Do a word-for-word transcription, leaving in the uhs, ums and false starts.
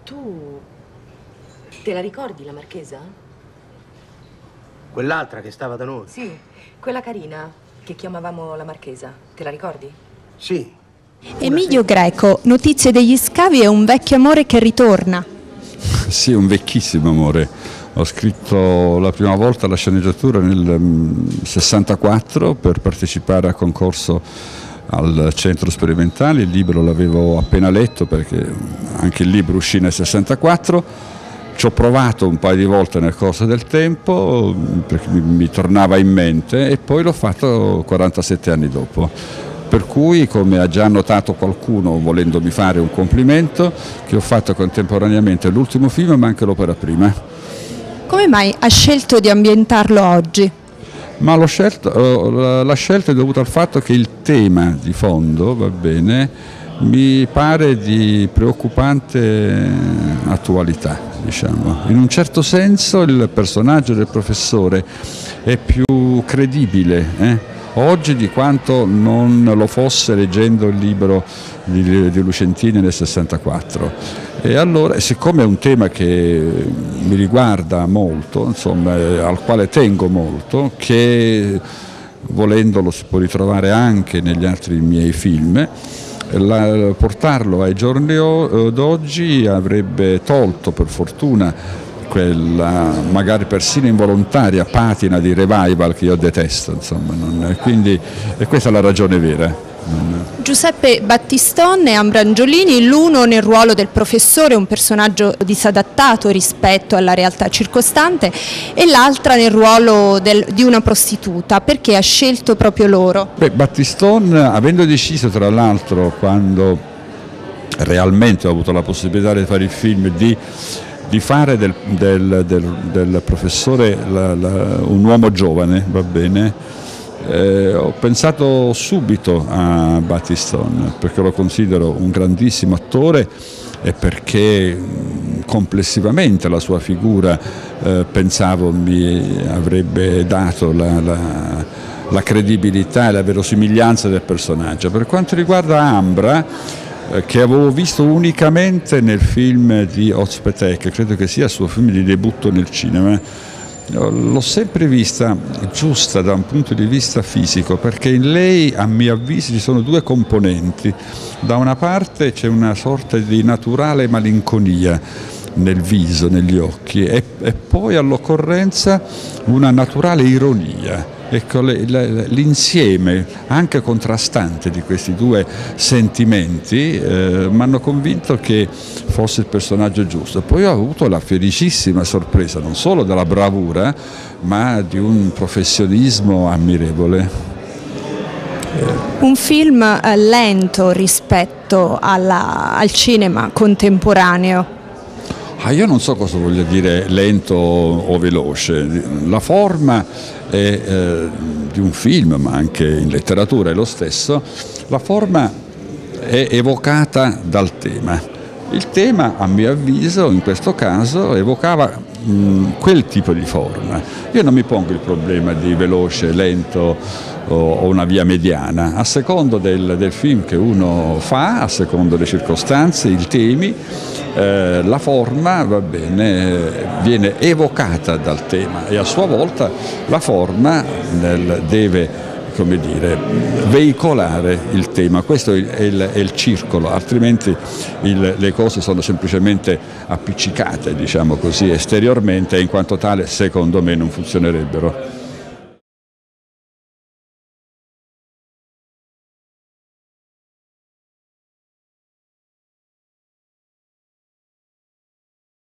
Tu te la ricordi la marchesa? Quell'altra che stava da noi? Sì, quella carina che chiamavamo la marchesa. Te la ricordi? Sì. Emilio Greco, Notizie degli scavi è un vecchio amore che ritorna. Sì, un vecchissimo amore. Ho scritto la prima volta la sceneggiatura nel sessantaquattro per partecipare al concorso al centro sperimentale. Il libro l'avevo appena letto perché anche il libro uscì nel sessantaquattro. Ci ho provato un paio di volte nel corso del tempo perché mi, mi tornava in mente e poi l'ho fatto quarantasette anni dopo. Per cui, come ha già notato qualcuno volendomi fare un complimento, che ho fatto contemporaneamente l'ultimo film ma anche l'opera prima. Come mai ha scelto di ambientarlo oggi? Ma l'ho scelto, la scelta è dovuta al fatto che il tema di fondo, va bene, mi pare di preoccupante attualità, diciamo. In un certo senso il personaggio del professore è più credibile, eh? Oggi di quanto non lo fosse leggendo il libro di, di Lucentini nel sessantaquattro. E allora, siccome è un tema che mi riguarda molto, insomma, al quale tengo molto, che volendolo si può ritrovare anche negli altri miei film, la, portarlo ai giorni d'oggi avrebbe tolto, per fortuna, quella magari persino involontaria patina di revival che io detesto, insomma, non, quindi e questa è la ragione vera. Non... Giuseppe Battiston e Ambra Angiolini, l'uno nel ruolo del professore, un personaggio disadattato rispetto alla realtà circostante, e l'altra nel ruolo del, di una prostituta. Perché ha scelto proprio loro? Beh, Battiston, avendo deciso tra l'altro, quando realmente ho avuto la possibilità di fare il film, di di fare del, del, del, del professore la, la, un uomo giovane, va bene, eh, ho pensato subito a Battiston perché lo considero un grandissimo attore e perché complessivamente la sua figura eh, pensavo mi avrebbe dato la, la, la credibilità e la verosimiglianza del personaggio. Per quanto riguarda Ambra, che avevo visto unicamente nel film di Ozpetek, credo che sia il suo film di debutto nel cinema, l'ho sempre vista giusta da un punto di vista fisico, perché in lei, a mio avviso, ci sono due componenti. Da una parte c'è una sorta di naturale malinconia nel viso, negli occhi, e, e poi all'occorrenza una naturale ironia. Ecco, l'insieme anche contrastante di questi due sentimenti eh, mi hanno convinto che fosse il personaggio giusto. Poi ho avuto la felicissima sorpresa non solo della bravura, ma di un professionismo ammirevole. Un film eh, lento rispetto alla, al cinema contemporaneo. Ah, io non so cosa voglia dire lento o veloce. La forma è, eh, di un film, ma anche in letteratura è lo stesso, la forma è evocata dal tema. Il tema, a mio avviso, in questo caso evocava mh, quel tipo di forma. Io non mi pongo il problema di veloce, lento o una via mediana, a secondo del, del film che uno fa, a secondo delle circostanze, i temi, eh, la forma, va bene, viene evocata dal tema e a sua volta la forma nel, deve, come dire, veicolare il tema. Questo è il, è il, è il circolo, altrimenti il, le cose sono semplicemente appiccicate, diciamo così, esteriormente, e in quanto tale secondo me non funzionerebbero.